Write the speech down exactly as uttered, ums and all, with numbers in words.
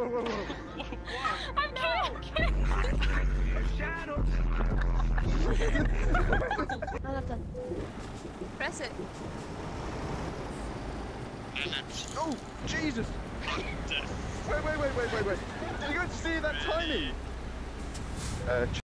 whoa, whoa, whoa. I'm kidding. Shadow. No, left on. Press it. Oh, Jesus. Wait, wait, wait, wait, wait, wait. Did you go to see that timing? Uh,